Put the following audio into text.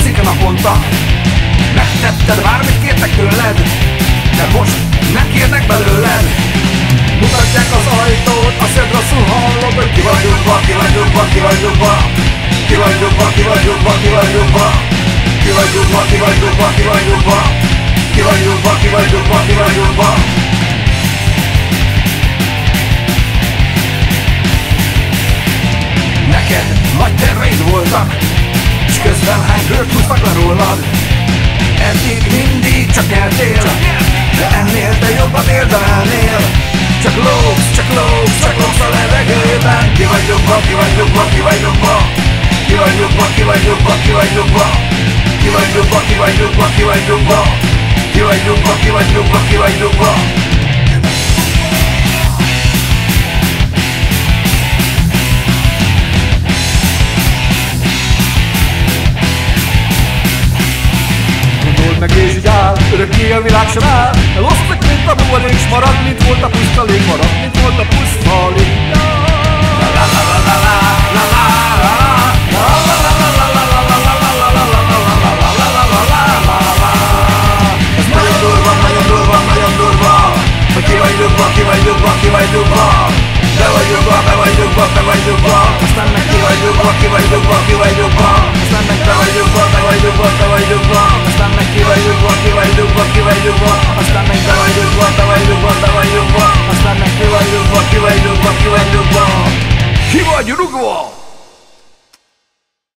alszik naponta. Megtetted, bármit kértek tőled, de most nem kérnek belőled. Mutatják az ajtót, a szed rosszul hallod, hogy ki vagy rúgva, ki vagy rúgva, ki vagy rúgva. Ki vagy rúgva, ki vagy rúgva, ki vagy rúgva. Ki vagy rúgva, ki vagy rúgva, ki vagy rúgva. Ki vagy rúgva, ki vagy rúgva, ki vagy rúgva. Neked nagy terveid voltak, s közben hány bőrt húztak le rólad. Eddig mindig csak nyertél, de ennél te jobban érdemelnél. Csak lógsz, csak lógsz, csak lógsz a levegőben. Ki vagy rúgva, ki vagy rúgva, ki vagy rúgva. Ki vagy rúgva, ki vagy rúgva, ki vagy rúgva. Ki vagy rúgva, ki vagy rúgva, ki vagy rúgva. Ki vagy rúgva, ki vagy rúgva, ki vagy rúgva. Meg és így áll, örökké a világ sem áll. Elosztak, mint a buborék, s marad, mint volt a pusztalék. Marad, mint volt a pusztalék. Ez nagyon durva, nagyon durva, nagyon durva. Hogy ki vagy rúgva, ki vagy rúgva, ki vagy rúgva. Be vagy rúgva, be vagy rúgva, be vagy rúgva. Aztán meg ki vagy rúgva, ki vagy rúgva, ki vagy rúgva. Aztán meg be vagy rúgva, be vagy rúgva, be vagy rúgva. Aztán meg ki vagy rúgva, ki vagy rúgva, ki vagy rúgva. Aztán meg be vagy rúgva, be vagy rúgva, be vagy rúgva. Aztán meg ki vagy rúgva, ki vagy rúgva, ki vagy rúgva. Ki vagy rúgva.